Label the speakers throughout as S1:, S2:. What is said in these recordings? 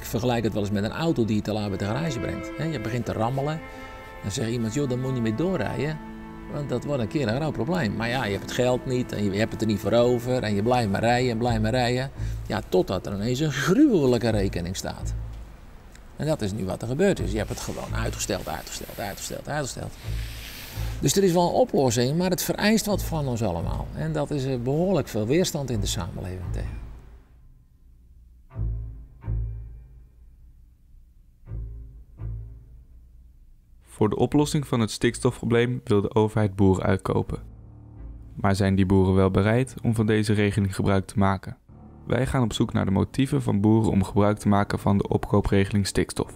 S1: vergelijk het wel eens met een auto die je te laat bij de garage brengt. Je begint te rammelen. Dan zegt iemand, joh, daar moet je niet mee doorrijden. Want dat wordt een keer een groot probleem. Maar ja, je hebt het geld niet en je hebt het er niet voor over. En je blijft maar rijden en blijft maar rijden. Ja, totdat er ineens een gruwelijke rekening staat. En dat is nu wat er gebeurd is. Je hebt het gewoon uitgesteld. Dus er is wel een oplossing, maar het vereist wat van ons allemaal. En dat is behoorlijk veel weerstand in de samenleving tegen.
S2: Voor de oplossing van het stikstofprobleem wil de overheid boeren uitkopen. Maar zijn die boeren wel bereid om van deze regeling gebruik te maken? Wij gaan op zoek naar de motieven van boeren om gebruik te maken van de opkoopregeling stikstof.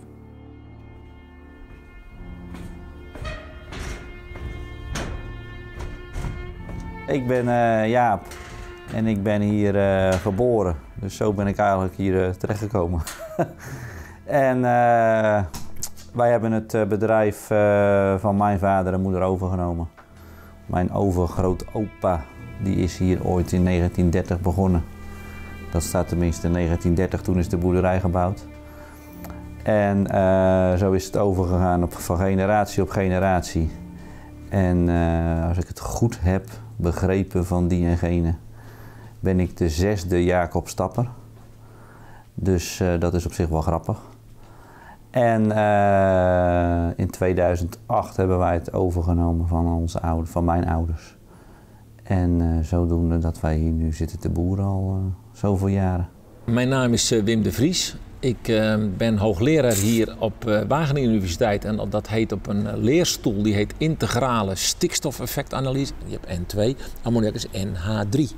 S3: Ik ben Jaap en ik ben hier geboren. Dus zo ben ik eigenlijk hier terechtgekomen. En wij hebben het bedrijf van mijn vader en moeder overgenomen. Mijn overgrootopa die is hier ooit in 1930 begonnen. Dat staat tenminste in 1930, toen is de boerderij gebouwd. En zo is het overgegaan van generatie op generatie. En als ik het goed heb begrepen van die en gene, ben ik de 6e Jacob Stapper. Dus dat is op zich wel grappig. En in 2008 hebben wij het overgenomen van mijn ouders. En zodoende dat wij hier nu zitten te boeren al zoveel jaren.
S1: Mijn naam is Wim de Vries. Ik ben hoogleraar hier op Wageningen Universiteit en dat heet op een leerstoel, die heet integrale stikstofeffectanalyse. Je hebt N2, ammoniak is NH3.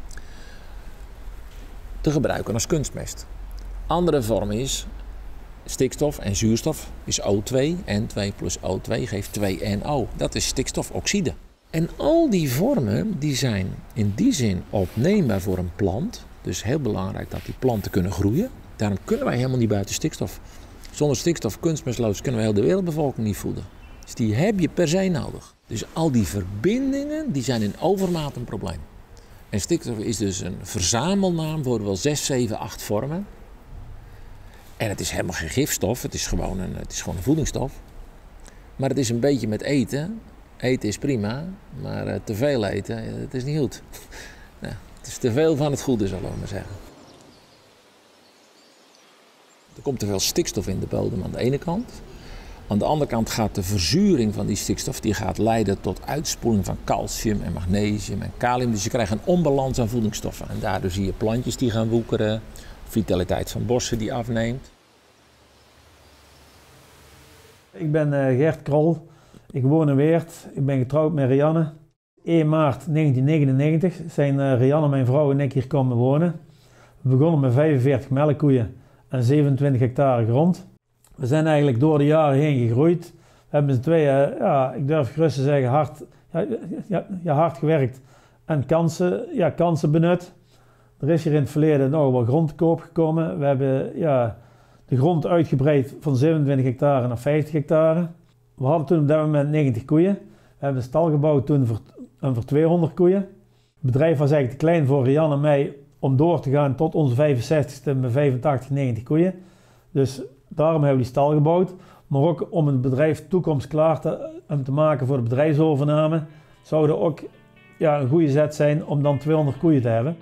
S1: Te gebruiken als kunstmest. Andere vorm is stikstof en zuurstof is O2. N2 plus O2 geeft 2NO. Dat is stikstofoxide. En al die vormen die zijn in die zin opneembaar voor een plant. Dus heel belangrijk dat die planten kunnen groeien. Daarom kunnen wij helemaal niet buiten stikstof. Zonder stikstof, kunstmestloos, kunnen we heel de wereldbevolking niet voeden. Dus die heb je per se nodig. Dus al die verbindingen die zijn in overmaat een probleem. En stikstof is dus een verzamelnaam voor wel 6, 7, 8 vormen. En het is helemaal geen gifstof, het is gewoon een voedingsstof. Maar het is een beetje met eten. Eten is prima, maar te veel eten, dat is niet goed. Nou, het is te veel van het goede, zullen we maar zeggen. Er komt te veel stikstof in de bodem aan de ene kant. Aan de andere kant gaat de verzuring van die stikstof die gaat leiden tot uitspoeling van calcium en magnesium en kalium. Dus je krijgt een onbalans aan voedingsstoffen. En daardoor zie je plantjes die gaan woekeren, vitaliteit van bossen die afneemt.
S4: Ik ben Gert Krol, ik woon in Weert, ik ben getrouwd met Rianne. 1 maart 1999 zijn Rianne, mijn vrouw en ik hier komen wonen. We begonnen met 45 melkkoeien en 27 hectare grond. We zijn eigenlijk door de jaren heen gegroeid. We hebben met z'n tweeën, ik durf gerust te zeggen, hard gewerkt en kansen benut. Er is hier in het verleden nog wel grond te koop gekomen. We hebben de grond uitgebreid van 27 hectare naar 50 hectare. We hadden toen op dat moment 90 koeien. We hebben een stal gebouwd toen voor 200 koeien. Het bedrijf was eigenlijk te klein voor Rianne en mij om door te gaan tot onze 65ste met 85, 90 koeien. Dus daarom hebben we die stal gebouwd. Maar ook om het bedrijf toekomstklaar te maken voor de bedrijfsovername, zou er ook een goede zet zijn om dan 200 koeien te hebben.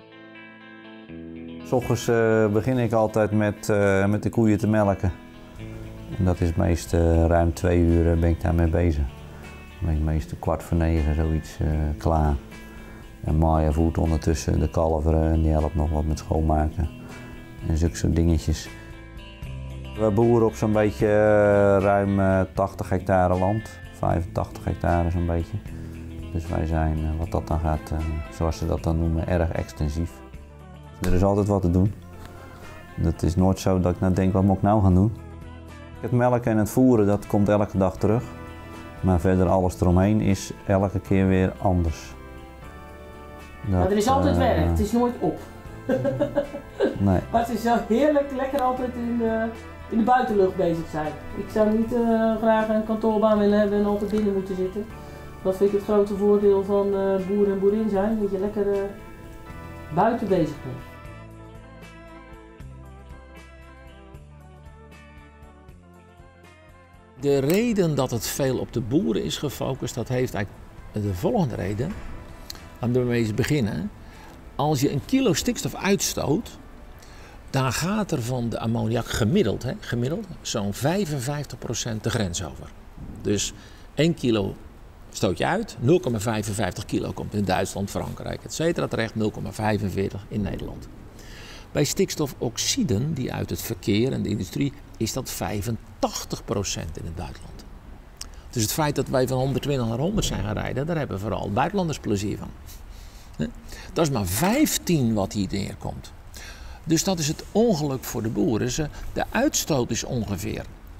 S3: 's Ochtends begin ik altijd met de koeien te melken. En dat is meest ruim 2 uur ben ik daarmee bezig. Dan ben ik meestal 8:45 zoiets klaar. En Maya voert ondertussen de kalveren en die helpt nog wat met schoonmaken. En zulke soort dingetjes. We boeren op zo'n beetje ruim 80 hectare land. 85 hectare zo'n beetje. Dus wij zijn, wat dat dan gaat, zoals ze dat dan noemen, erg extensief. Er is altijd wat te doen. Het is nooit zo dat ik nou denk, wat moet ik nou gaan doen? Het melken en het voeren, dat komt elke dag terug. Maar verder alles eromheen is elke keer weer anders.
S5: Maar er is altijd werk, het is nooit op.
S3: Nee.
S5: Maar het is wel heerlijk, lekker altijd in de buitenlucht bezig zijn. Ik zou niet graag een kantoorbaan willen hebben en altijd binnen moeten zitten. Dat vind ik het grote voordeel van boer en boerin zijn, dat je lekker buiten bezig bent.
S1: De reden dat het veel op de boeren is gefocust, dat heeft eigenlijk de volgende reden. Laten we eens beginnen. Als je 1 kilo stikstof uitstoot, dan gaat er van de ammoniak gemiddeld zo'n 55% de grens over. Dus 1 kilo stoot je uit, 0,55 kilo komt in Duitsland, Frankrijk, etc. terecht, 0,45 in Nederland. Bij stikstofoxiden, die uit het verkeer en de industrie, is dat 85% in het buitenland. Dus het feit dat wij van 120 naar 100 zijn gaan rijden, daar hebben vooral buitenlanders plezier van. Dat is maar 15 wat hier neerkomt. Dus dat is het ongeluk voor de boeren. De uitstoot is ongeveer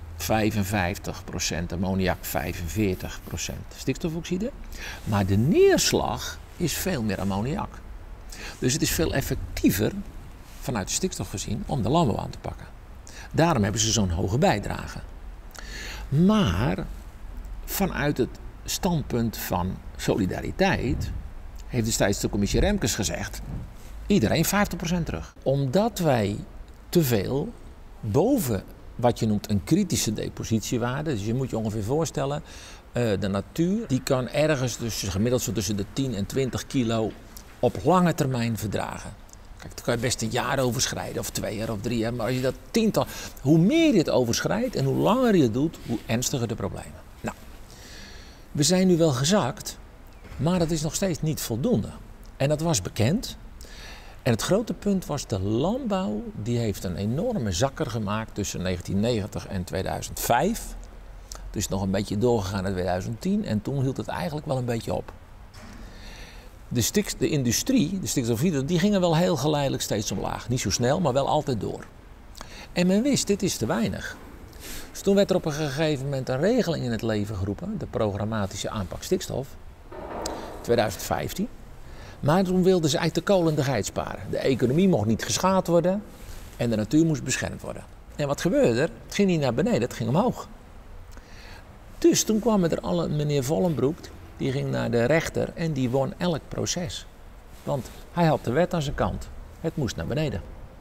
S1: 55% ammoniak, 45% stikstofoxide. Maar de neerslag is veel meer ammoniak. Dus het is veel effectiever, vanuit de stikstof gezien, om de landbouw aan te pakken. Daarom hebben ze zo'n hoge bijdrage. Maar vanuit het standpunt van solidariteit heeft destijds de commissie Remkes gezegd: iedereen 50% terug. Omdat wij te veel boven wat je noemt een kritische depositiewaarde, dus je moet je ongeveer voorstellen, de natuur die kan ergens gemiddeld zo tussen de 10 en 20 kilo op lange termijn verdragen. Kijk, dan kan je best een jaar overschrijden, of 2 jaar of 3 jaar, maar als je dat tiental, hoe meer je het overschrijdt en hoe langer je het doet, hoe ernstiger de problemen. Nou, we zijn nu wel gezakt, maar dat is nog steeds niet voldoende. En dat was bekend. En het grote punt was, de landbouw die heeft een enorme zakker gemaakt tussen 1990 en 2005. Dus nog een beetje doorgegaan naar 2010 en toen hield het eigenlijk wel een beetje op. De industrie, de stikstofindustrie, die gingen wel heel geleidelijk steeds omlaag. Niet zo snel, maar wel altijd door. En men wist, dit is te weinig. Dus toen werd er op een gegeven moment een regeling in het leven geroepen, de programmatische aanpak stikstof, 2015. Maar toen wilden ze eigenlijk de kool en de geit sparen. De economie mocht niet geschaad worden en de natuur moest beschermd worden. En wat gebeurde er? Het ging niet naar beneden, het ging omhoog. Dus toen kwamen er alle, meneer Vollenbroek, die ging naar de rechter en die won elk proces. Want hij had de wet aan zijn kant. Het moest naar beneden.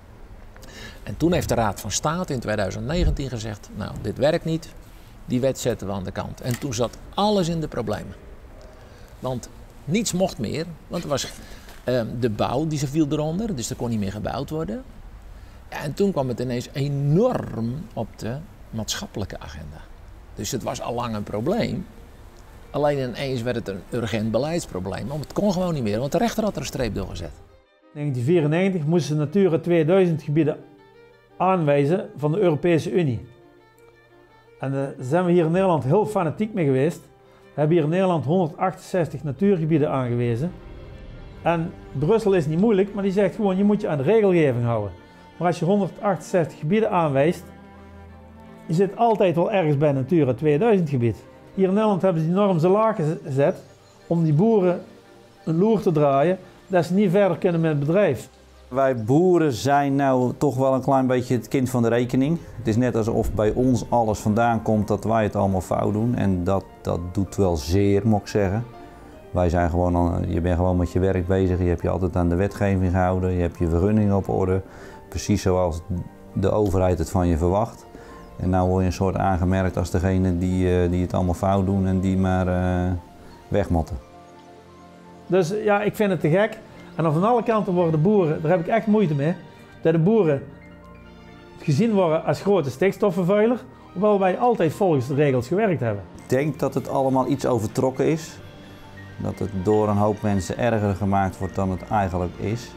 S1: En toen heeft de Raad van State in 2019 gezegd, nou, dit werkt niet, die wet zetten we aan de kant. En toen zat alles in de problemen. Want niets mocht meer, want er was de bouw die viel eronder, dus er kon niet meer gebouwd worden. Ja, en toen kwam het ineens enorm op de maatschappelijke agenda. Dus het was al lang een probleem. Alleen ineens werd het een urgent beleidsprobleem, want het kon gewoon niet meer, want de rechter had er een streep door gezet.
S4: In 1994 moesten ze Natura 2000 gebieden aanwijzen van de Europese Unie. En daar zijn we hier in Nederland heel fanatiek mee geweest. We hebben hier in Nederland 168 natuurgebieden aangewezen. En Brussel is niet moeilijk, maar die zegt gewoon, je moet je aan de regelgeving houden. Maar als je 168 gebieden aanwijst, je zit altijd wel ergens bij Natura 2000 gebied. Hier in Nederland hebben ze die norm zo laag gezet om die boeren een loer te draaien, dat ze niet verder kunnen met het bedrijf.
S3: Wij boeren zijn nou toch wel een klein beetje het kind van de rekening. Het is net alsof bij ons alles vandaan komt dat wij het allemaal fout doen. En dat doet wel zeer, moet ik zeggen. Wij zijn gewoon, je bent gewoon met je werk bezig. Je hebt je altijd aan de wetgeving gehouden. Je hebt je vergunningen op orde. Precies zoals de overheid het van je verwacht. En nou word je een soort aangemerkt als degene die het allemaal fout doen en die maar weg moeten.
S4: Dus ja, ik vind het te gek. En dan van alle kanten worden de boeren, daar heb ik echt moeite mee, dat de boeren gezien worden als grote stikstofvervuiler, hoewel wij altijd volgens de regels gewerkt hebben.
S3: Ik denk dat het allemaal iets overtrokken is. Dat het door een hoop mensen erger gemaakt wordt dan het eigenlijk is.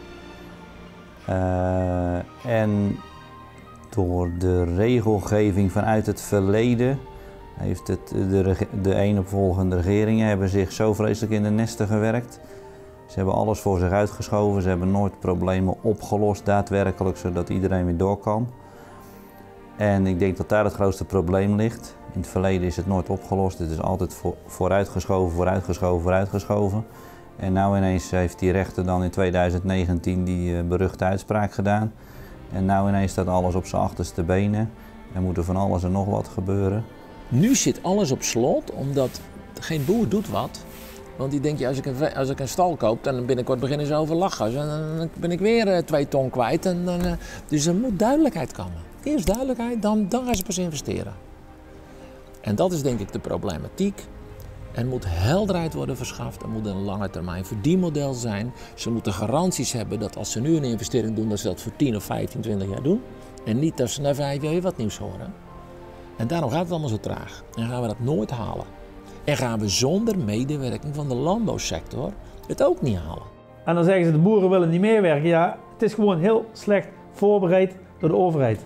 S3: En door de regelgeving vanuit het verleden heeft de eenopvolgende regeringen hebben zich zo vreselijk in de nesten gewerkt. Ze hebben alles voor zich uitgeschoven, ze hebben nooit problemen opgelost daadwerkelijk, zodat iedereen weer door kan. En ik denk dat daar het grootste probleem ligt. In het verleden is het nooit opgelost, het is altijd vooruitgeschoven. En nou ineens heeft die rechter dan in 2019 die beruchte uitspraak gedaan. En nou ineens staat alles op zijn achterste benen en moet er van alles en nog wat gebeuren.
S1: Nu zit alles op slot, omdat geen boer doet wat. Want die denkt, ja, als ik een stal koop, dan binnenkort beginnen ze over lachen. Dan ben ik weer 2 ton kwijt. Dus er moet duidelijkheid komen. Eerst duidelijkheid, dan gaan ze pas investeren. En dat is denk ik de problematiek. Er moet helderheid worden verschaft, er moet een lange termijn verdienmodel zijn. Ze moeten garanties hebben dat als ze nu een investering doen, dat ze dat voor 10 of 15, 20 jaar doen. En niet dat ze na 5 jaar weer wat nieuws horen. En daarom gaat het allemaal zo traag. En gaan we dat nooit halen. En gaan we zonder medewerking van de landbouwsector het ook niet halen.
S4: En dan zeggen ze de boeren willen niet meewerken. Ja, het is gewoon heel slecht voorbereid door de overheid.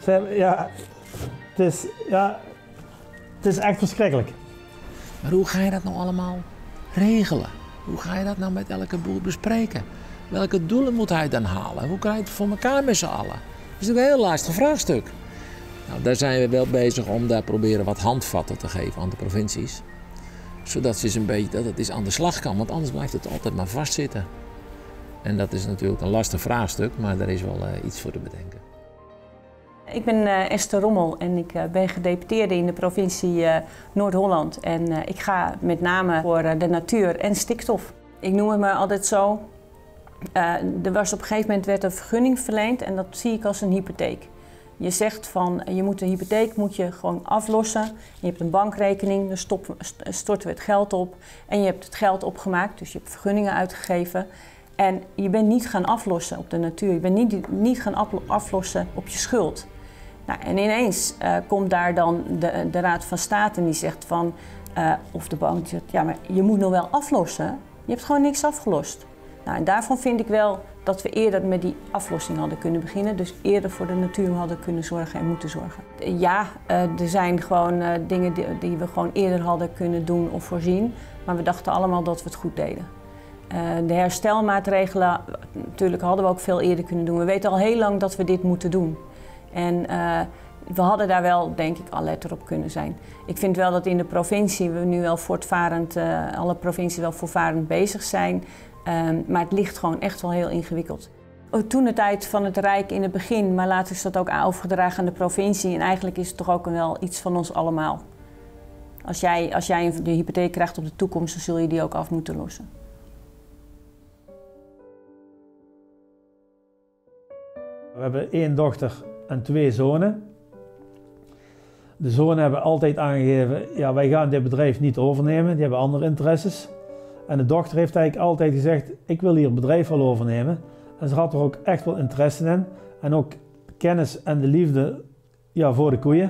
S4: Het is echt verschrikkelijk.
S1: Maar hoe ga je dat nou allemaal regelen? Hoe ga je dat nou met elke boer bespreken? Welke doelen moet hij dan halen? Hoe krijg je het voor elkaar met z'n allen? Dat is natuurlijk een heel lastig vraagstuk. Nou, daar zijn we wel bezig om daar proberen wat handvatten te geven aan de provincies. Zodat ze eens een beetje dat het eens aan de slag kan, want anders blijft het altijd maar vastzitten. En dat is natuurlijk een lastig vraagstuk, maar daar is wel iets voor te bedenken.
S6: Ik ben Esther Rommel en ik ben gedeputeerde in de provincie Noord-Holland. En ik ga met name voor de natuur en stikstof. Ik noem het maar altijd zo. Er was op een gegeven moment werd een vergunning verleend en dat zie ik als een hypotheek. Je zegt van je moet een hypotheek moet je gewoon aflossen. Je hebt een bankrekening, daar storten we het geld op. En je hebt het geld opgemaakt, dus je hebt vergunningen uitgegeven. En je bent niet gaan aflossen op de natuur. Je bent niet gaan aflossen op je schuld. Nou, en ineens komt daar dan de Raad van State en die zegt van, of de bank zegt, ja maar je moet nog wel aflossen. Je hebt gewoon niks afgelost. Nou, en daarvan vind ik wel dat we eerder met die aflossing hadden kunnen beginnen. Dus eerder voor de natuur hadden kunnen zorgen en moeten zorgen. Ja, er zijn gewoon dingen die we gewoon eerder hadden kunnen doen of voorzien. Maar we dachten allemaal dat we het goed deden. De herstelmaatregelen, natuurlijk hadden we ook veel eerder kunnen doen. We weten al heel lang dat we dit moeten doen. En we hadden daar wel, denk ik, alerter op kunnen zijn. Ik vind wel dat in de provincie we nu wel voortvarend, alle provincies wel voortvarend bezig zijn. Maar het ligt gewoon echt wel heel ingewikkeld. Toen de tijd van het Rijk in het begin, maar later is dat ook overgedragen aan de provincie. En eigenlijk is het toch ook wel iets van ons allemaal. Als jij de hypotheek krijgt op de toekomst, dan zul je die ook af moeten lossen.
S4: We hebben 1 dochter en 2 zonen. De zonen hebben altijd aangegeven, ja, wij gaan dit bedrijf niet overnemen, die hebben andere interesses. En de dochter heeft eigenlijk altijd gezegd, ik wil hier het bedrijf wel overnemen. En ze had er ook echt wel interesse in. En ook kennis en de liefde voor de koeien.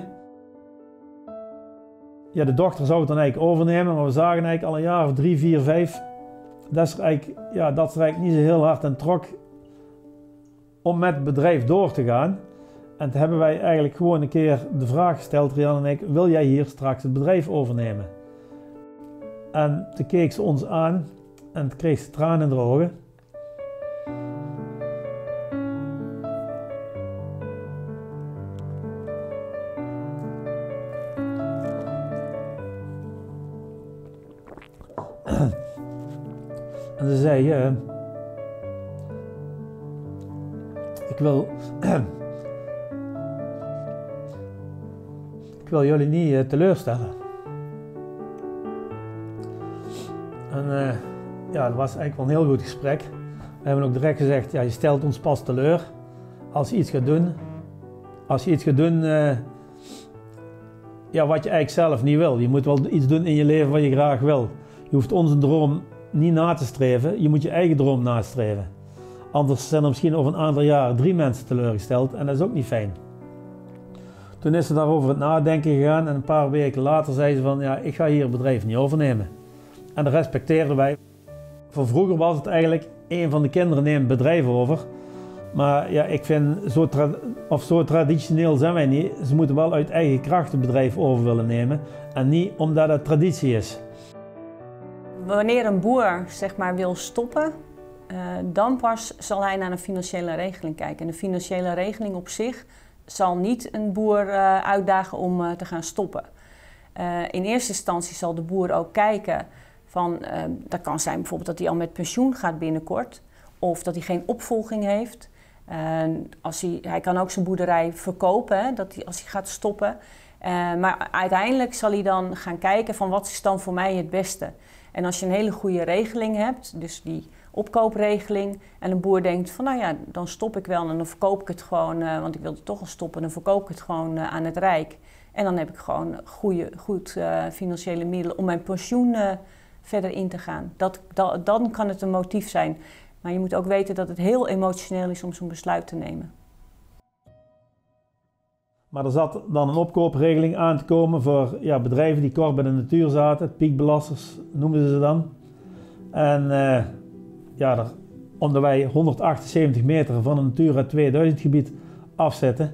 S4: Ja, de dochter zou het dan eigenlijk overnemen, maar we zagen eigenlijk al een jaar of 3, 4, 5... dat ze er eigenlijk niet zo heel hard aan trok om met het bedrijf door te gaan. En toen hebben wij eigenlijk gewoon een keer de vraag gesteld, Rianne en ik, wil jij hier straks het bedrijf overnemen? En toen keek ze ons aan en toen kreeg ze tranen in de ogen. En ze zei, ik wil jullie niet teleurstellen. En dat was eigenlijk wel een heel goed gesprek. We hebben ook direct gezegd, ja, je stelt ons pas teleur als je iets gaat doen. Als je iets gaat doen wat je eigenlijk zelf niet wil. Je moet wel iets doen in je leven wat je graag wil. Je hoeft onze droom niet na te streven, je moet je eigen droom nastreven. Anders zijn er misschien over een aantal jaren 3 mensen teleurgesteld en dat is ook niet fijn. Toen is ze daarover het nadenken gegaan en een paar weken later zei ze van, ja, ik ga hier het bedrijf niet overnemen. En dat respecteerden wij. Van vroeger was het eigenlijk, een van de kinderen neemt het bedrijf over. Maar ja, ik vind, zo traditioneel zijn wij niet. Ze moeten wel uit eigen kracht het bedrijf over willen nemen en niet omdat het traditie is.
S6: Wanneer een boer zeg maar wil stoppen, dan pas zal hij naar een financiële regeling kijken. En de financiële regeling op zich zal niet een boer uitdagen om te gaan stoppen. In eerste instantie zal de boer ook kijken van, dat kan zijn bijvoorbeeld dat hij al met pensioen gaat binnenkort, of dat hij geen opvolging heeft. Hij kan ook zijn boerderij verkopen, hè, als hij gaat stoppen. Maar uiteindelijk zal hij dan gaan kijken van wat is dan voor mij het beste. En als je een hele goede regeling hebt, dus die opkoopregeling, en een boer denkt van nou ja, dan stop ik wel en dan verkoop ik het gewoon, want ik wilde toch al stoppen, dan verkoop ik het gewoon aan het Rijk. En dan heb ik gewoon goed financiële middelen om mijn pensioen verder in te gaan. Dan kan het een motief zijn. Maar je moet ook weten dat het heel emotioneel is om zo'n besluit te nemen.
S4: Maar er zat dan een opkoopregeling aan te komen voor bedrijven die kort bij de natuur zaten. Piekbelasters noemden ze dan. En omdat wij 178 meter van een Natura 2000 gebied afzetten,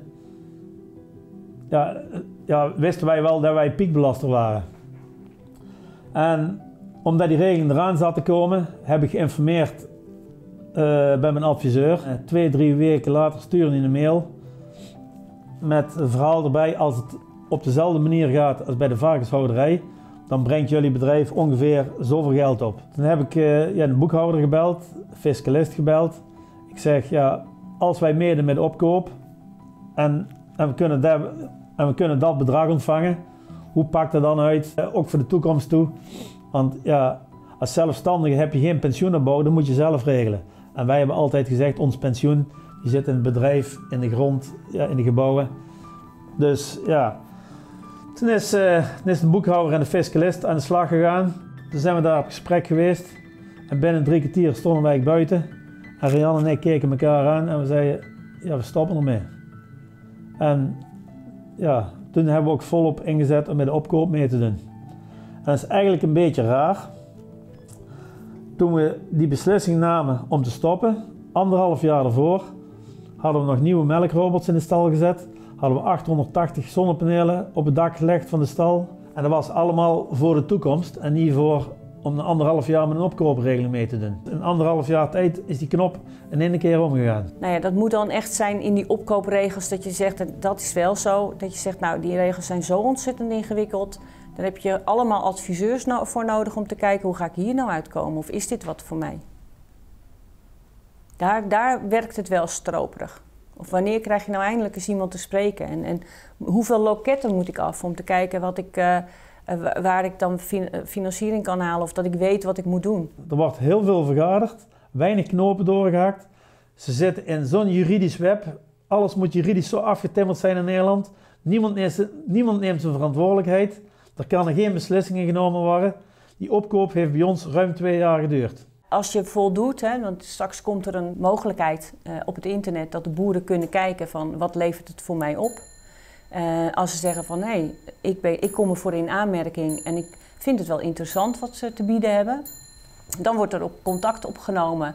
S4: wisten wij wel dat wij piekbelaster waren. En omdat die regeling eraan zat te komen, heb ik geïnformeerd bij mijn adviseur. 2-3 weken later stuurde hij een mail met een verhaal erbij: als het op dezelfde manier gaat als bij de varkenshouderij, dan brengt jullie bedrijf ongeveer zoveel geld op. Toen heb ik de boekhouder gebeld, de fiscalist gebeld. Ik zeg, als wij meedoen met de opkoop en we kunnen dat bedrag ontvangen, hoe pakt dat dan uit, ook voor de toekomst toe? Want als zelfstandige heb je geen pensioenopbouw, dat moet je zelf regelen. En wij hebben altijd gezegd, ons pensioen die zit in het bedrijf, in de grond, in de gebouwen. Dus toen is de boekhouder en de fiscalist aan de slag gegaan. Toen zijn we daar op gesprek geweest. En binnen 3 kwartier stonden wij buiten. En Rianne en ik keken elkaar aan en we zeiden, we stoppen ermee. En toen hebben we ook volop ingezet om met de opkoop mee te doen. En dat is eigenlijk een beetje raar. Toen we die beslissing namen om te stoppen, 1,5 jaar ervoor, hadden we nog nieuwe melkrobots in de stal gezet. Hadden we 880 zonnepanelen op het dak gelegd van de stal. En dat was allemaal voor de toekomst en niet om een 1,5 jaar met een opkoopregeling mee te doen. In 1,5 jaar tijd is die knop in één keer omgegaan.
S6: Nou ja, dat moet dan echt zijn in die opkoopregels dat je zegt, dat is wel zo, dat je zegt, nou die regels zijn zo ontzettend ingewikkeld. Dan heb je allemaal adviseurs voor nodig om te kijken, hoe ga ik hier nou uitkomen? Of is dit wat voor mij? Daar werkt het wel stroperig. Of wanneer krijg je nou eindelijk eens iemand te spreken? En hoeveel loketten moet ik af om te kijken waar ik dan financiering kan halen of dat ik weet wat ik moet doen?
S4: Er wordt heel veel vergaderd, weinig knopen doorgehakt. Ze zitten in zo'n juridisch web. Alles moet juridisch zo afgetimmerd zijn in Nederland. Niemand neemt zijn verantwoordelijkheid. Er kan geen beslissingen genomen worden. Die opkoop heeft bij ons ruim 2 jaar geduurd.
S6: Als je voldoet, want straks komt er een mogelijkheid op het internet dat de boeren kunnen kijken van wat levert het voor mij op. Als ze zeggen van ik kom ervoor in aanmerking en ik vind het wel interessant wat ze te bieden hebben. Dan wordt er ook contact opgenomen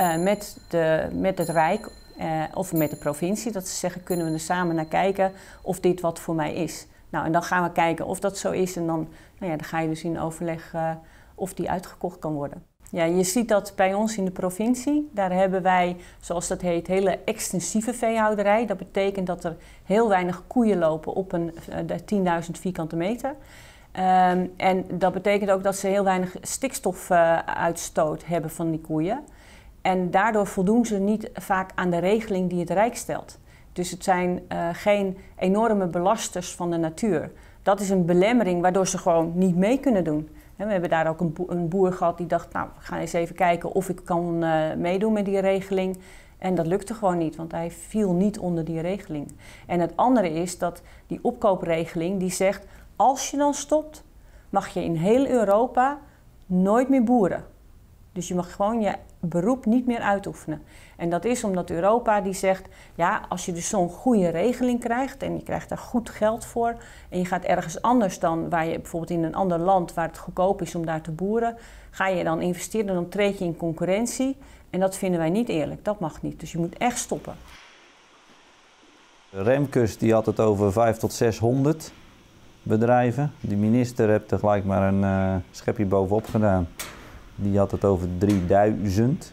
S6: met het Rijk of met de provincie. Dat ze zeggen, kunnen we er samen naar kijken of dit wat voor mij is. Nou, en dan gaan we kijken of dat zo is en dan ga je dus in overleg of die uitgekocht kan worden. Ja, je ziet dat bij ons in de provincie, daar hebben wij, zoals dat heet, hele extensieve veehouderij. Dat betekent dat er heel weinig koeien lopen op een 10.000 vierkante meter. En dat betekent ook dat ze heel weinig stikstofuitstoot hebben van die koeien. En daardoor voldoen ze niet vaak aan de regeling die het Rijk stelt. Dus het zijn geen enorme belasters van de natuur. Dat is een belemmering waardoor ze gewoon niet mee kunnen doen. We hebben daar ook een boer gehad die dacht, nou, we gaan eens even kijken of ik kan meedoen met die regeling. En dat lukte gewoon niet, want hij viel niet onder die regeling. En het andere is dat die opkoopregeling die zegt, als je dan stopt, mag je in heel Europa nooit meer boeren. Dus je mag gewoon je beroep niet meer uitoefenen. En dat is omdat Europa die zegt, ja, als je dus zo'n goede regeling krijgt en je krijgt daar goed geld voor en je gaat ergens anders dan waar je bijvoorbeeld in een ander land waar het goedkoop is om daar te boeren, ga je dan investeren, dan treed je in concurrentie en dat vinden wij niet eerlijk. Dat mag niet. Dus je moet echt stoppen.
S3: Remkes die had het over 500 tot 600 bedrijven. De minister heeft er gelijk maar een schepje bovenop gedaan. Die had het over 3000.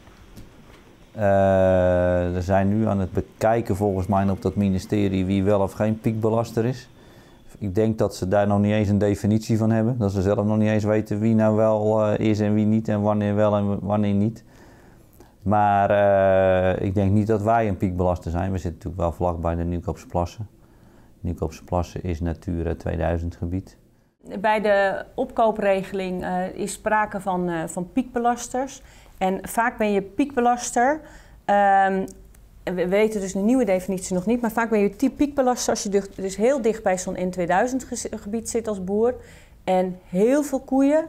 S3: We zijn nu aan het bekijken volgens mij op dat ministerie wie wel of geen piekbelaster is. Ik denk dat ze daar nog niet eens een definitie van hebben. Dat ze zelf nog niet eens weten wie nou wel is en wie niet en wanneer wel en wanneer niet. Maar ik denk niet dat wij een piekbelaster zijn. We zitten natuurlijk wel vlak bij de Nieuwkoopse Plassen. Nieuwkoopse Plassen is Natura 2000 gebied.
S6: Bij de opkoopregeling is sprake van piekbelasters. En vaak ben je piekbelaster we weten dus de nieuwe definitie nog niet, maar vaak ben je piekbelast als je dus heel dicht bij zo'n N2000 gebied zit als boer. En heel veel koeien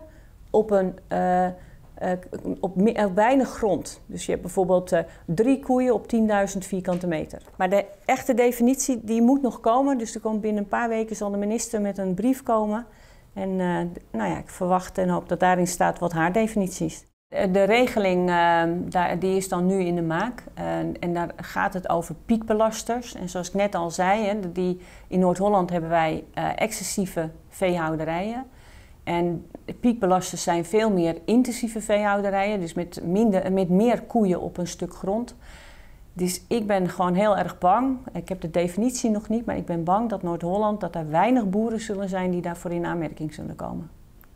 S6: op weinig grond. Dus je hebt bijvoorbeeld 3 koeien op 10.000 vierkante meter. Maar de echte definitie die moet nog komen. Dus er komt binnen een paar weken zal de minister met een brief komen. En ik verwacht en hoop dat daarin staat wat haar definitie is. De regeling die is dan nu in de maak. En daar gaat het over piekbelasters. En zoals ik net al zei, in Noord-Holland hebben wij excessieve veehouderijen. En piekbelasters zijn veel meer intensieve veehouderijen, dus met meer koeien op een stuk grond. Dus ik ben gewoon heel erg bang, ik heb de definitie nog niet, maar ik ben bang dat Noord-Holland, dat er weinig boeren zullen zijn die daarvoor in aanmerking zullen komen.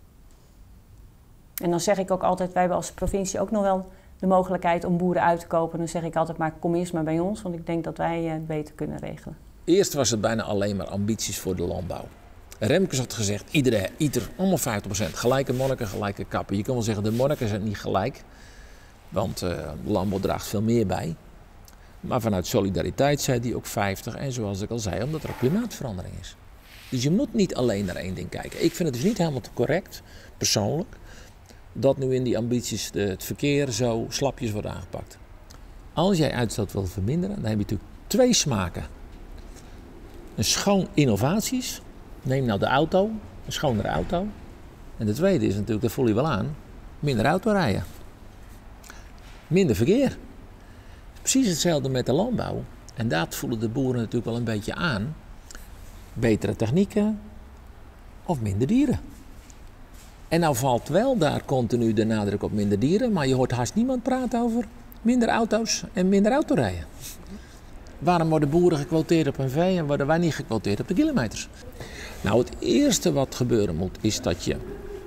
S6: En dan zeg ik ook altijd, wij hebben als provincie ook nog wel de mogelijkheid om boeren uit te kopen. Dan zeg ik altijd, maar kom eerst maar bij ons, want ik denk dat wij het beter kunnen regelen.
S1: Eerst was het bijna alleen maar ambities voor de landbouw. Remkes had gezegd, ieder, allemaal 50%. Gelijke monniken, gelijke kappen. Je kan wel zeggen, de monniken zijn niet gelijk. Want de landbouw draagt veel meer bij. Maar vanuit solidariteit zei hij ook 50. En zoals ik al zei, omdat er klimaatverandering is. Dus je moet niet alleen naar één ding kijken. Ik vind het dus niet helemaal te correct, persoonlijk, dat nu in die ambities het verkeer zo slapjes wordt aangepakt. Als jij uitstoot wil verminderen, dan heb je natuurlijk 2 smaken. Een schoon innovaties. Neem nou de auto, een schonere auto. En de tweede is natuurlijk, dat voel je wel aan, minder autorijden. Minder verkeer. Precies hetzelfde met de landbouw. En dat voelen de boeren natuurlijk wel een beetje aan. Betere technieken of minder dieren. En nou valt wel daar continu de nadruk op minder dieren, maar je hoort haast niemand praten over minder auto's en minder autorijden. Waarom worden boeren gekwoteerd op een vee en worden wij niet gekwoteerd op de kilometers? Nou, het eerste wat gebeuren moet, is dat je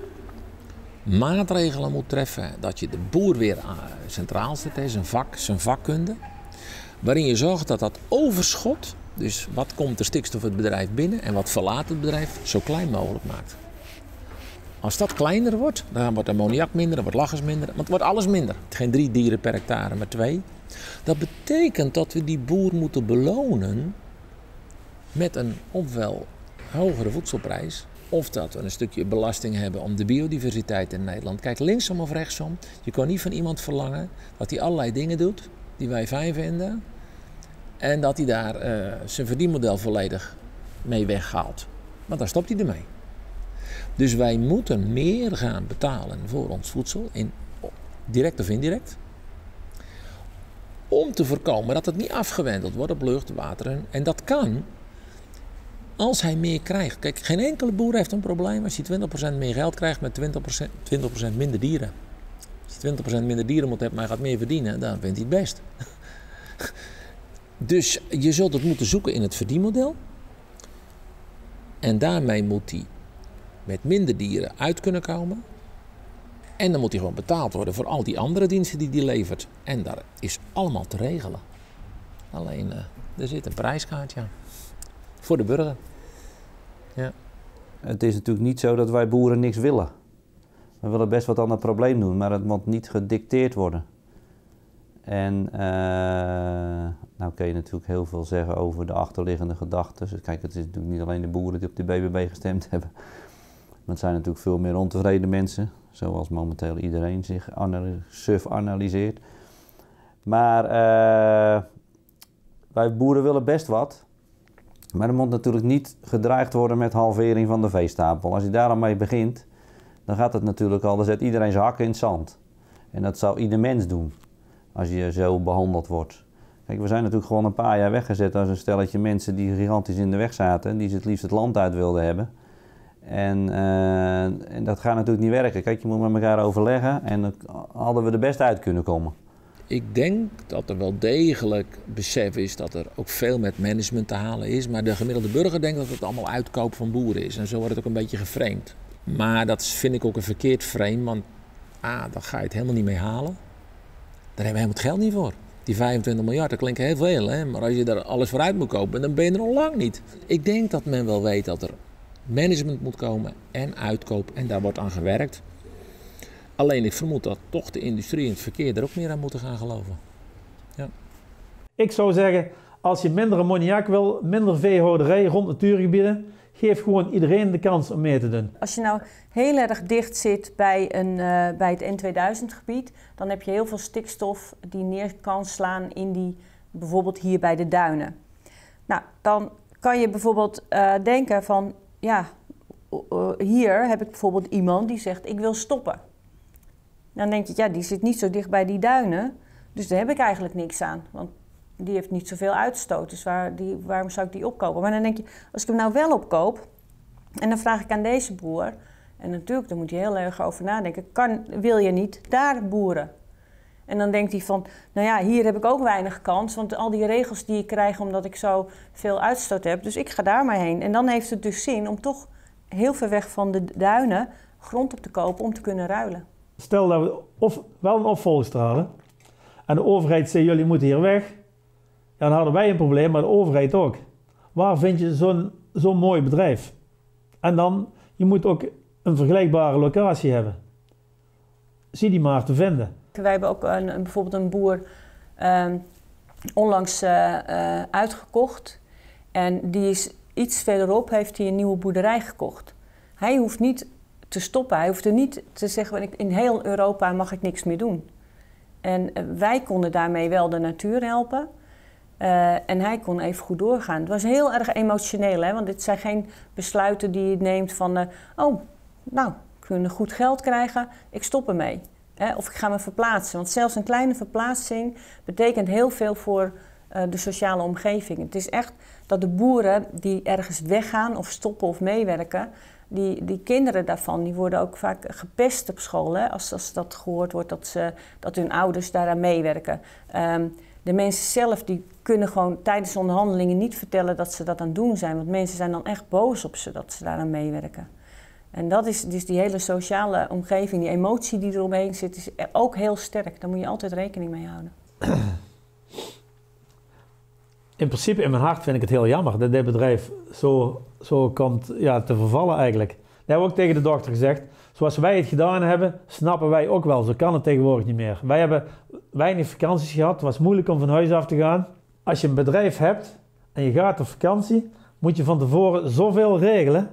S1: maatregelen moet treffen. Dat je de boer weer centraal zet, zijn vakkunde. Waarin je zorgt dat dat overschot, dus wat komt er stikstof het bedrijf binnen en wat verlaat het bedrijf, zo klein mogelijk maakt. Als dat kleiner wordt, dan wordt ammoniak minder, dan wordt lachgas minder, want het wordt alles minder. Geen 3 dieren per hectare, maar 2. Dat betekent dat we die boer moeten belonen met een ofwel hogere voedselprijs, of dat we een stukje belasting hebben om de biodiversiteit in Nederland. Kijk, linksom of rechtsom, je kan niet van iemand verlangen dat hij allerlei dingen doet die wij fijn vinden en dat hij daar zijn verdienmodel volledig mee weghaalt. Want dan stopt hij ermee. Dus wij moeten meer gaan betalen voor ons voedsel, direct of indirect, om te voorkomen dat het niet afgewendeld wordt op lucht, water en dat kan als hij meer krijgt. Kijk, geen enkele boer heeft een probleem als hij 20% meer geld krijgt met 20% minder dieren. Als je 20% minder dieren moet hebben, maar hij gaat meer verdienen, dan vindt hij het best. Dus je zult het moeten zoeken in het verdienmodel. En daarmee moet hij met minder dieren uit kunnen komen. En dan moet hij gewoon betaald worden voor al die andere diensten die hij levert. En dat is allemaal te regelen. Alleen, er zit een prijskaartje aan. Voor de burger. Ja.
S3: Het is natuurlijk niet zo dat wij boeren niks willen. We willen best wat aan het probleem doen, maar het moet niet gedicteerd worden. En nou kun je natuurlijk heel veel zeggen over de achterliggende gedachten. Kijk, het is natuurlijk niet alleen de boeren die op de BBB gestemd hebben. Maar het zijn natuurlijk veel meer ontevreden mensen. Zoals momenteel iedereen zich suf analyseert. Maar wij boeren willen best wat. Maar er moet natuurlijk niet gedreigd worden met halvering van de veestapel. Als je daar al mee begint, dan gaat het natuurlijk al. Dan zet iedereen zijn hakken in het zand. En dat zou ieder mens doen, als je zo behandeld wordt. Kijk, we zijn natuurlijk gewoon een paar jaar weggezet als een stelletje mensen die gigantisch in de weg zaten. Die ze het liefst het land uit wilden hebben. En dat gaat natuurlijk niet werken. Kijk, je moet met elkaar overleggen en dan hadden we er best uit kunnen komen.
S1: Ik denk dat er wel degelijk besef is dat er ook veel met management te halen is. Maar de gemiddelde burger denkt dat het allemaal uitkoop van boeren is. En zo wordt het ook een beetje geframed. Maar dat vind ik ook een verkeerd frame, want daar ga je het helemaal niet mee halen. Daar hebben we helemaal het geld niet voor. Die 25 miljard, dat klinkt heel veel, hè? Maar als je daar alles voor uit moet kopen, dan ben je er al lang niet. Ik denk dat men wel weet dat er management moet komen en uitkoop en daar wordt aan gewerkt. Alleen ik vermoed dat toch de industrie en het verkeer er ook meer aan moeten gaan geloven. Ja.
S4: Ik zou zeggen, als je minder ammoniak wil, minder veehouderij rond natuurgebieden, geef gewoon iedereen de kans om mee te doen.
S6: Als je nou heel erg dicht zit bij het N2000 gebied, dan heb je heel veel stikstof die neer kan slaan in bijvoorbeeld hier bij de duinen. Nou, dan kan je bijvoorbeeld denken van, ja, hier heb ik bijvoorbeeld iemand die zegt, ik wil stoppen. Dan denk je, ja, die zit niet zo dicht bij die duinen, dus daar heb ik eigenlijk niks aan. Want die heeft niet zoveel uitstoot, dus waarom zou ik die opkopen? Maar dan denk je, als ik hem nou wel opkoop, en dan vraag ik aan deze boer, en natuurlijk, daar moet je heel erg over nadenken, wil je niet daar boeren? En dan denkt hij van, nou ja, hier heb ik ook weinig kans, want al die regels die ik krijg omdat ik zo veel uitstoot heb, dus ik ga daar maar heen. En dan heeft het dus zin om toch heel ver weg van de duinen grond op te kopen om te kunnen ruilen.
S4: Stel dat we wel een opvolgster hadden en de overheid zei, jullie moeten hier weg. Ja, dan hadden wij een probleem, maar de overheid ook. Waar vind je zo'n mooi bedrijf? En dan, je moet ook een vergelijkbare locatie hebben. Zie die maar te vinden.
S6: Wij hebben ook bijvoorbeeld een boer onlangs uitgekocht. En die is iets verderop, heeft hij een nieuwe boerderij gekocht. Hij hoeft niet te stoppen, hij hoeft er niet te zeggen, in heel Europa mag ik niks meer doen. En wij konden daarmee wel de natuur helpen. En hij kon even goed doorgaan. Het was heel erg emotioneel, hè? Want dit zijn geen besluiten die je neemt van, ik kan goed geld krijgen, ik stop ermee. Of ik ga me verplaatsen. Want zelfs een kleine verplaatsing betekent heel veel voor de sociale omgeving. Het is echt dat de boeren die ergens weggaan of stoppen of meewerken, die kinderen daarvan, die worden ook vaak gepest op school. Hè? Als dat gehoord wordt dat hun ouders daaraan meewerken. De mensen zelf die kunnen gewoon tijdens onderhandelingen niet vertellen dat ze dat aan het doen zijn. Want mensen zijn dan echt boos op ze dat ze daaraan meewerken. En dat is dus die hele sociale omgeving, die emotie die eromheen zit, is ook heel sterk. Daar moet je altijd rekening mee houden.
S4: In principe, in mijn hart vind ik het heel jammer dat dit bedrijf zo komt te vervallen eigenlijk. Dat hebben we ook tegen de dokter gezegd. Zoals wij het gedaan hebben, snappen wij ook wel. Zo kan het tegenwoordig niet meer. Wij hebben weinig vakanties gehad. Het was moeilijk om van huis af te gaan. Als je een bedrijf hebt en je gaat op vakantie, moet je van tevoren zoveel regelen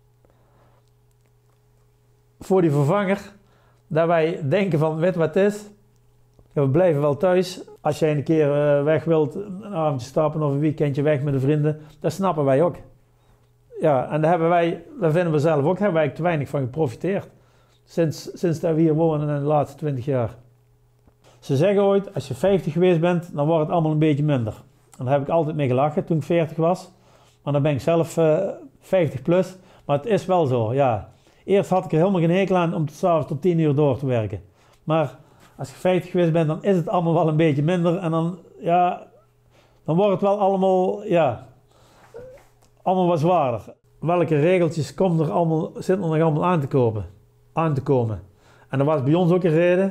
S4: voor die vervanger, dat wij denken van, weet wat het is? Ja, we blijven wel thuis. Als jij een keer weg wilt, een avondje stappen of een weekendje weg met de vrienden, dat snappen wij ook. Ja, en daar vinden we zelf ook, hebben wij te weinig van geprofiteerd. Sinds dat we hier wonen in de laatste 20 jaar. Ze zeggen ooit, als je 50 geweest bent, dan wordt het allemaal een beetje minder. En daar heb ik altijd mee gelachen toen ik 40 was. Maar dan ben ik zelf 50 plus. Maar het is wel zo, ja. Eerst had ik er helemaal geen hekel aan om 's avonds tot 10 uur door te werken. Maar als je 50 geweest bent, dan is het allemaal wel een beetje minder. En dan wordt het wel allemaal wat zwaarder. Welke regeltjes zitten er nog allemaal aan te komen. En dat was bij ons ook een reden.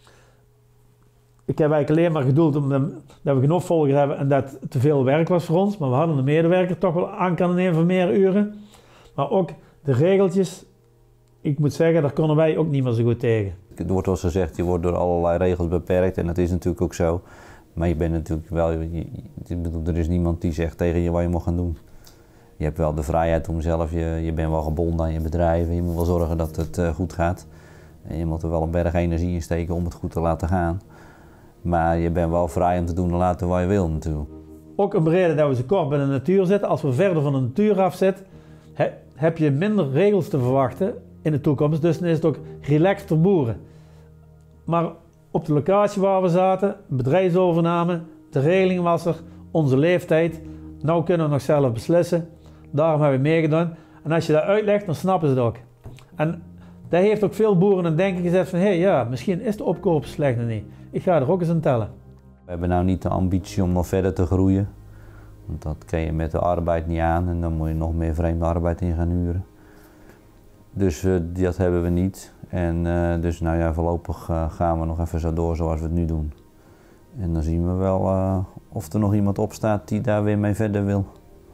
S4: Ik heb eigenlijk alleen maar geduld dat we geen opvolger hebben en dat te veel werk was voor ons. Maar we hadden een medewerker toch wel aan kunnen nemen voor meer uren. Maar ook de regeltjes, ik moet zeggen, daar konden wij ook niet meer zo goed tegen.
S3: Het wordt als gezegd, je wordt door allerlei regels beperkt en dat is natuurlijk ook zo. Maar je bent natuurlijk wel, er is niemand die zegt tegen je wat je mag gaan doen. Je hebt wel de vrijheid om zelf, je bent wel gebonden aan je bedrijf en je moet wel zorgen dat het goed gaat. En je moet er wel een berg energie in steken om het goed te laten gaan. Maar je bent wel vrij om te doen en laten wat je wil natuurlijk.
S4: Ook een reden dat we zo kort bij de natuur zitten. Als we verder van de natuur af zitten, heb je minder regels te verwachten in de toekomst. Dus dan is het ook relaxed voor boeren. Maar op de locatie waar we zaten, bedrijfsovername, de regeling was er, onze leeftijd. Nou kunnen we nog zelf beslissen. Daarom hebben we meegedaan. En als je dat uitlegt, dan snappen ze het ook. En dat heeft ook veel boeren aan het denken gezet van, misschien is de opkoop slecht of niet. Ik ga er ook eens aan tellen.
S3: We hebben nou niet de ambitie om nog verder te groeien. Want dat kun je met de arbeid niet aan en dan moet je nog meer vreemde arbeid in gaan huren. Dus dat hebben we niet. En dus voorlopig gaan we nog even zo door zoals we het nu doen. En dan zien we wel of er nog iemand opstaat die daar weer mee verder wil.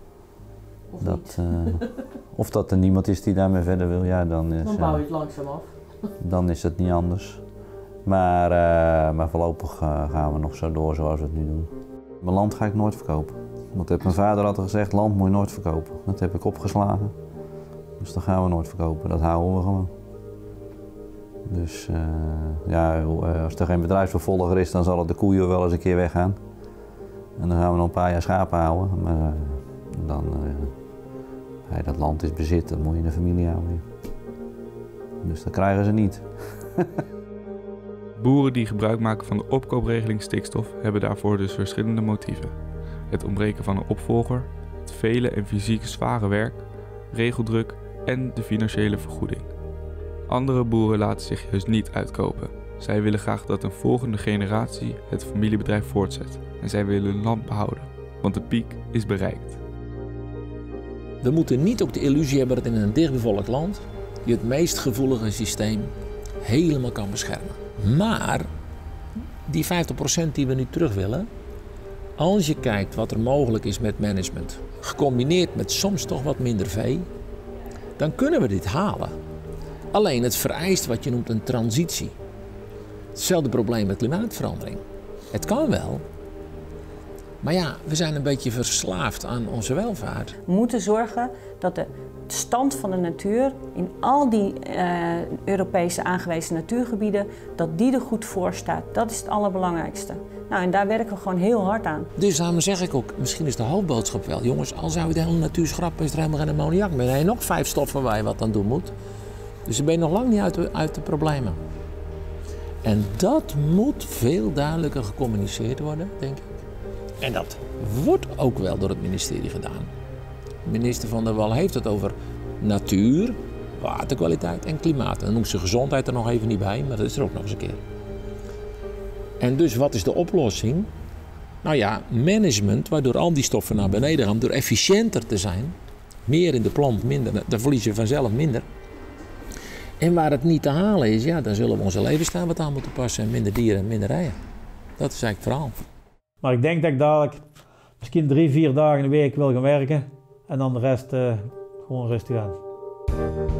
S3: Of dat er niemand is die daarmee verder wil, dan
S5: bouw je het langzaam af.
S3: Dan is het niet anders. Maar voorlopig gaan we nog zo door zoals we het nu doen. Mijn land ga ik nooit verkopen. Dat heeft mijn vader altijd gezegd, land moet je nooit verkopen. Dat heb ik opgeslagen. Dus dat gaan we nooit verkopen, dat houden we gewoon. Dus als er geen bedrijfsvervolger is, dan zal het de koeien wel eens een keer weggaan. En dan gaan we nog een paar jaar schapen houden. Maar dat land is bezit, dat moet je in de familie houden. Dus dat krijgen ze niet.
S2: Boeren die gebruik maken van de opkoopregeling stikstof hebben daarvoor dus verschillende motieven. Het ontbreken van een opvolger, het vele en fysiek zware werk, regeldruk en de financiële vergoeding. Andere boeren laten zich juist niet uitkopen. Zij willen graag dat een volgende generatie het familiebedrijf voortzet en zij willen hun land behouden, want de piek is bereikt.
S1: We moeten niet ook de illusie hebben dat in een dichtbevolkt land je het meest gevoelige systeem helemaal kan beschermen. Maar die 50% die we nu terug willen, als je kijkt wat er mogelijk is met management, gecombineerd met soms toch wat minder vee, dan kunnen we dit halen. Alleen het vereist wat je noemt een transitie. Hetzelfde probleem met klimaatverandering. Het kan wel. Maar ja, we zijn een beetje verslaafd aan onze welvaart.
S6: We moeten zorgen dat de stand van de natuur in al die Europese aangewezen natuurgebieden, dat die er goed voor staat. Dat is het allerbelangrijkste. Nou, en daar werken we gewoon heel hard aan.
S1: Dus daarom zeg ik ook, misschien is de hoofdboodschap wel, jongens, al zou je de hele natuur schrappen, is er helemaal geen ammoniak meer. Dan heb je nog 5 stoffen waar je wat aan doen moet. Dus dan ben je nog lang niet uit de problemen. En dat moet veel duidelijker gecommuniceerd worden, denk ik. En dat wordt ook wel door het ministerie gedaan. Minister Van der Wal heeft het over natuur, waterkwaliteit en klimaat. En dan noemt ze gezondheid er nog even niet bij, maar dat is er ook nog eens een keer. En dus wat is de oplossing? Nou ja, management, waardoor al die stoffen naar beneden gaan, door efficiënter te zijn. Meer in de plant, minder, dan verlies je vanzelf minder. En waar het niet te halen is, ja, dan zullen we onze levensstijl wat aan moeten passen. En minder dieren en minder rijen. Dat is eigenlijk het verhaal.
S4: Maar ik denk dat ik dadelijk misschien 3-4 dagen in de week wil gaan werken. En dan de rest gewoon rustig aan.